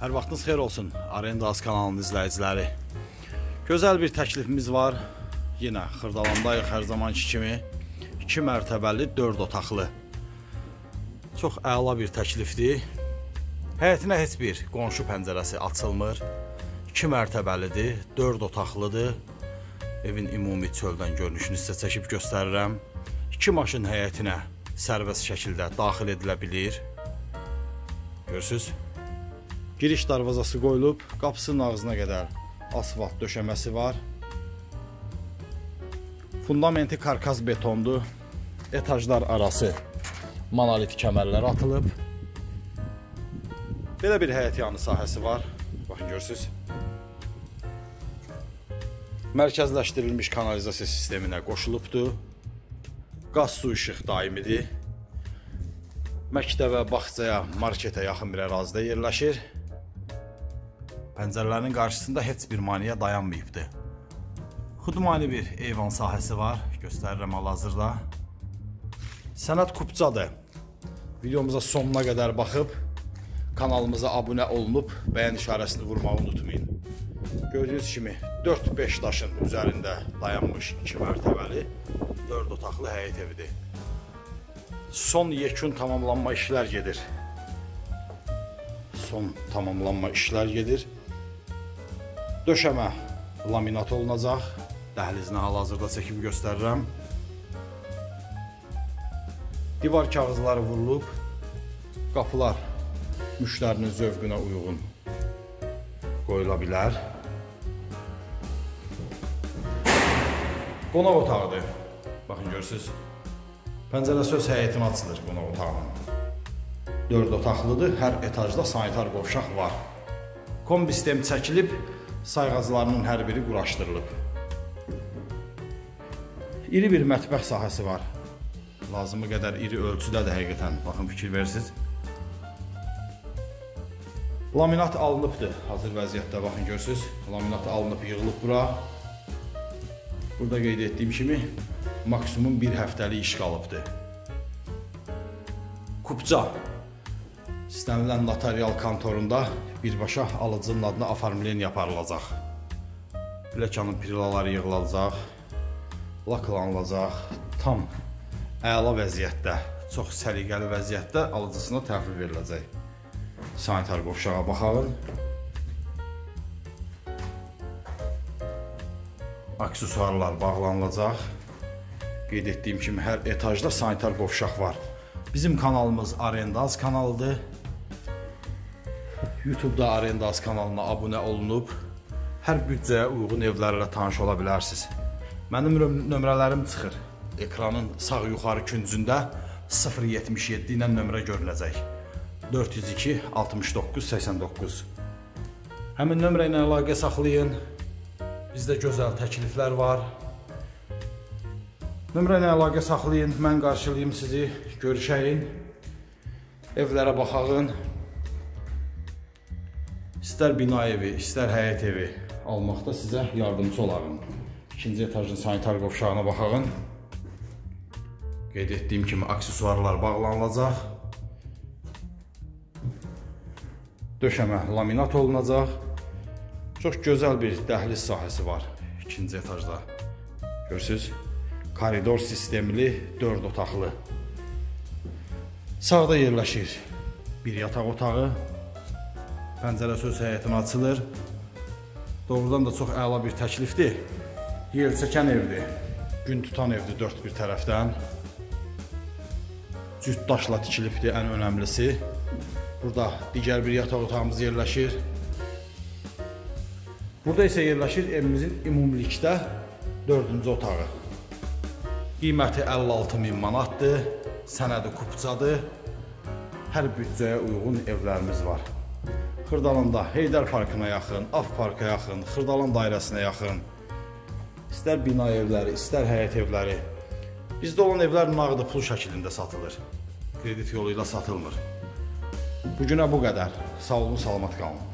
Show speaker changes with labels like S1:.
S1: Hər vaxtınız xeyir olsun, Arendaz kanalının izləyiciləri. Gözəl bir təklifimiz var. Yenə Xırdalandayıq hər zamanki kimi. 2 mərtəbəli, 4 otaqlı. Çox əla bir təklifdir. Həyətinə heç bir qonşu pəncərəsi açılmır. 2 mərtəbəlidir, 4 otaqlıdır. Evin ümumi çöldən görünüşünü sizə çəkib göstərirəm. 2 maşın həyətinə sərbəst şəkildə daxil edilə bilir. Görürsünüz? Giriş darvazası qoyulub, qapısının ağzına qədər asfalt döşəməsi var. Fundamenti karkas betondur. Etajlar arası monolit kəmərlər atılıb. Belə bir həyət yanı sahəsi var. Baxın, görürsünüz. Mərkəzləşdirilmiş kanalizasiya sisteminə qoşulubdur. Qaz, su, işıq daimidir. Məktəbə, bağçaya, marketə yaxın bir ərazidə yerləşir. Pəncərələrin qarşısında heç bir maneə dayanmayıbdır. Xudmani bir eyvan sahəsi var. Göstərirəm hal-hazırda. Sənəd kupcadır. Videomuza sonuna qədər baxıb, kanalımıza abunə olunub, bəyən işarəsini vurmağı unutmayın. Gördüyünüz kimi 4-5 daşın üzərində dayanmış 2 mərtəbəli, 4 otaqlı həyət evidir. Son yekun tamamlanma işlər gedir. Döşəmə laminat olunacaq. Dəhlizinə hal-hazırda çəkib göstərirəm. Divar kağızları vurulub. Qapılar müştərinin zövqünə uyğun qoyula bilər. Qonaq otağıdır. Baxın, görürsünüz. Pəncərəsi öz həyətinə açılır qonaq otağının. 4 otaqlıdır. Hər etajda sanitar qovşaq var. Kombi sistemi çəkilib, sayğaclarının hər biri quraşdırılıb. İri bir mətbəx sahəsi var. Lazımı qədər iri ölçüdədir həqiqətən. Baxın, fikir verirsiniz. Laminat alınıbdır hazır vəziyyətdə. Baxın, görürsünüz. Laminat alınıb, yığılıb bura. Burada qeyd etdiyim kimi maksimum bir həftəlik iş qalıbdır. Kupca istənilən notarial kontorunda birbaşa alıcının adına aformleniya aparılacaq. Plekanın prilaları yığılacaq, laklanılacaq, tam əla vəziyyətdə, çox səliqəli vəziyyətdə alıcısına təhvil veriləcək. Sanitar qovşağa baxalım. Aksesuarlar bağlanılacaq. Qeyd etdiyim kimi hər etajda sanitar qovşaq var. Bizim kanalımız Arendaz kanalıdır. YouTube'da Arendaz kanalına abunə olunub, hər büdcəyə uyğun evlərlə tanış ola bilərsiniz. Mənim nömrələrim çıxır. Ekranın sağ yuxarı küncündə 077 ilə nömrə görünəcək. 402 69 89. Həmin nömrə ilə əlaqə saxlayın. Bizdə gözəl təkliflər var. Nömrə ilə əlaqə saxlayın, mən qarşılayım sizi, görüşəyin, evlərə baxağın. İstər bina evi, istər həyət evi almaqda sizə yardımcı olarım. 2-ci etajın sanitar qovşağına baxağın. Qeyd etdiyim kimi aksesuarlar bağlanılacaq. Döşəmə laminat olunacaq. Çox gözəl bir dəhliz sahəsi var 2-ci etajda. Görürsünüz, koridor sistemli 4 otaqlı. Sağda yerləşir bir yataq otağı. Pəncərəsi öz həyətinə açılır. Doğrudan da çox əla bir təklifdir. Yel çəkən evdir. Gün tutan evdir 4 bir tərəfdən. Cüt daşla tikilibdir ən önəmlisi. Burada digər bir yataq otağımız yerləşir. Burada isə yerləşir evimizin ümumilikdə 4-cü otağı. Qiyməti 56.000 manatdır. Sənədi kupcadır. Hər büdcəyə uyğun evlərimiz var. Xırdalanda Heydər Parkına yaxın, Af Parka yaxın, Xırdalan dairəsinə yaxın. İstər bina evləri, istər həyət evləri. Bizdə olan evlər nağdı pul şəklində satılır. Kredit yolu ilə satılmır. Bugünə bu qədər. Sağ olun, salamat qalın.